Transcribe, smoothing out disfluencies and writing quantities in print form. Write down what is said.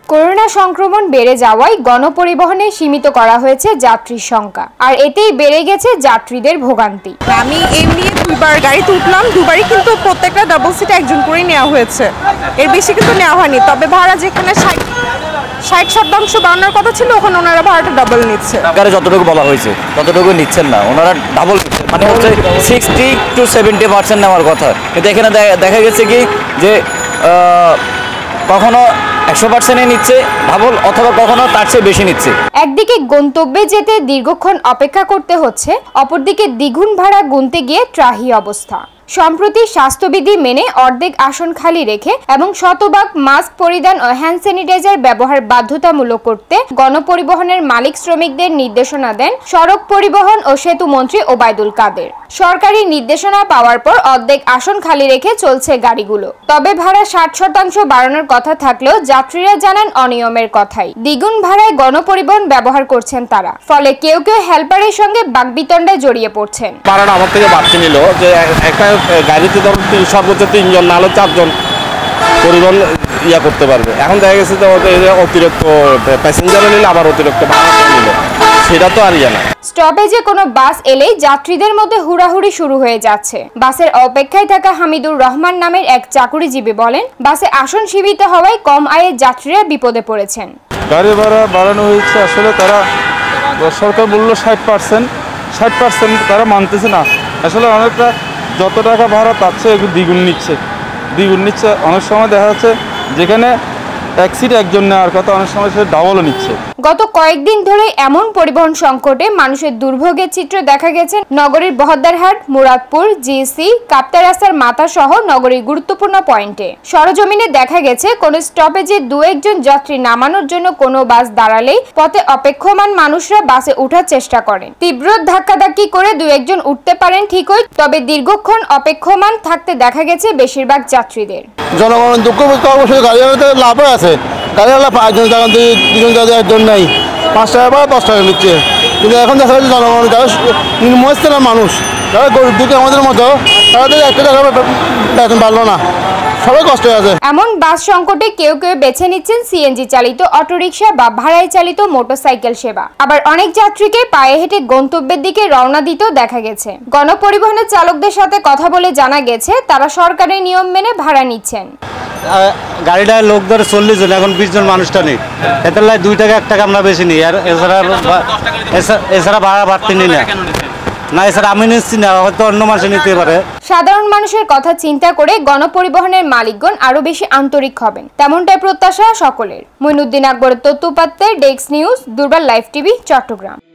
Corona সংক্রমণ বেড়ে যাওয়ায় গণপরিবহনে সীমিত করা হয়েছে যাত্রীর সংখ্যা, আর এতেই বেড়ে গেছে যাত্রীদের ভোগান্তি। আমি এমনি দুইবার গাড়িতে উঠলাম, দুবারই কিন্তু প্রত্যেকটা ডাবল সিটে একজন করেই নেওয়া হয়েছে, এর বেশি কিন্তু নেওয়া হয়নি। তবে ভাড়া যেখানে 60% বাড়ানোর কথা ছিল, ওখানে ওনারা ভাড়াটা ডাবল নিচ্ছে। সরকারে যতটুকু বলা হয়েছে ততটুকু নিচ্ছেন না, ওনারা ডাবল নিচ্ছেন, মানে হচ্ছে 60 to 70% নেওয়ার কথা। কিন্তু এখানে দেখা গেছে কি যে কখনো 100% নিচ্ছে ডাবল, অথবা কখনো তার চেয়ে বেশি নিচ্ছে। একদিকে গন্তব্যে যেতে দীর্ঘক্ষণ অপেক্ষা করতে হচ্ছে, অপরদিকে দ্বিগুণ ভাড়া গুনতে গিয়ে ত্রাহি অবস্থা। সম্প্রতি স্বাস্থ্যবিধি মেনে অর্ধেক আসন খালি রেখে এবং শতভাগ মাস্ক পরিধান ও হ্যান্ড স্যানিটাইজার ব্যবহার বাধ্যতামূলক করতে গণপরিবহনের মালিক শ্রমিকদের নির্দেশনা দেন সড়ক পরিবহন ও সেতু মন্ত্রী ওবায়দুল কাদের। সরকারি নির্দেশনা পাওয়ার পর অর্ধেক আসন খালি রেখে চলছে গাড়িগুলো। তবে ভাড়া 60% বাড়ানোর কথা থাকলেও যাত্রীরা জানান অনিয়মের কথাই। দ্বিগুণ ভাড়ায় গণপরিবহন ব্যবহার করছেন তারা, ফলে কেউ কেউ হেল্পারের সঙ্গে বাকবিতণ্ডায় জড়িয়ে পড়ছেন। ভাড়াটা আমার থেকে বাড়তে নিল যে একটা গাড়িতে ধরুন সর্বোচ্চ 3 জন, না হলে 4 জন পরিবহন করতে পারবে। এখন দেখা গেছে যে অতিরিক্ত প্যাসেঞ্জার নিলে আবার অতিরিক্ত ভাড়া নিল, সেটা তো আর না। স্টপেজে কোনো বাস এলেই যাত্রীদের মধ্যে হুড়াহুড়ি শুরু হয়ে যাচ্ছে। বাসের অপেক্ষায় থাকা হামিদুর রহমান নামের এক চাকুরিজীবী বলেন, বাসে আসন সীমিত হওয়ায় কম আয়ের যাত্রীরা বিপদে পড়েছেন। গাড়ি ভাড়া বাড়ানো হয়েছে, আসলে তারা সরকার বললো 60% তারা মানতেছে না। আসলে অনেকটা যত টাকা ভাড়া তার চেয়ে একটু দ্বিগুণ নিচ্ছে। অনেক সময় দেখা যাচ্ছে যেখানে এক সিট একজন নেওয়ার কথা, অনেক সময় সে ডাবলও নিচ্ছে। গত কয়েকদিন ধরে এমন পরিবহন সংকটে মানুষের দুর্ভোগের চিত্র দেখা গেছে নগরীর বহদ্দারহাট, মুরাদপুর, জিসি, কাপ্তাই রাস্তার মাথা সহ নগরীর গুরুত্বপূর্ণ পয়েন্টে। সরজমিনে দেখা গেছে কোন স্টপেজে 2-1 জন যাত্রী নামানোর জন্য কোনো বাস দাঁড়ালেই পথে অপেক্ষমান মানুষরা বাসে ওঠার চেষ্টা করেন। তীব্র ধাক্কাধাক্কি করে 2-1 জন উঠতে পারেন ঠিকই, তবে দীর্ঘক্ষণ অপেক্ষমান থাকতে দেখা গেছে বেশিরভাগ যাত্রীদের। জনগণের দুঃখ বুঝতে অবশ্যই গাড়ি লাভ আছে। গাড়িওয়ালা 5 জন জায়গা 2 জন জায়গায় 1 জন নেই, 5 টাকা বা 10 টাকা নিচ্ছে। কিন্তু এখন দেখা যাচ্ছে জনগণ যারা নিম্নস্তরের না মানুষ, যারা গরিব দুঃখী আমাদের মতো, তাদের 1 টাকা বেতন বাড়লো না, সবাই কষ্ট আছে। এমন বাস সংকটে কেউ কেউ বেছে নিচ্ছেন সিএনজি চালিত অটোরিকশা বা ভাড়ায় চালিত মোটরসাইকেল সেবা। আবার অনেক যাত্রীকে পায়ে হেঁটে গন্তব্যের দিকে রওনা দিতেও দেখা গেছে। গণপরিবহনের চালকদের সাথে কথা বলে জানা গেছে তারা সরকারের নিয়ম মেনে ভাড়া নিচ্ছেন। গাড়িটায় লোক ধরে 40 জন, এখন 20 জন মানুষটা নেই, এতে 2 টাকা 1 টাকা আমরা বেশি নিই। আর এছাড়া ভাড়া বাড়তে নিই না, এছাড়া আমি নিচ্ছি না, হয়তো অন্য মানুষ নিতে পারে। সাধারণ মানুষের কথা চিন্তা করে গণপরিবহনের মালিকগণ আরো বেশি আন্তরিক হবেন, তেমনটাই প্রত্যাশা সকলের। মইনুদ্দিন আকবর, তথ্য উপাত্তের, desk news, Durbar live TV, Chittagong.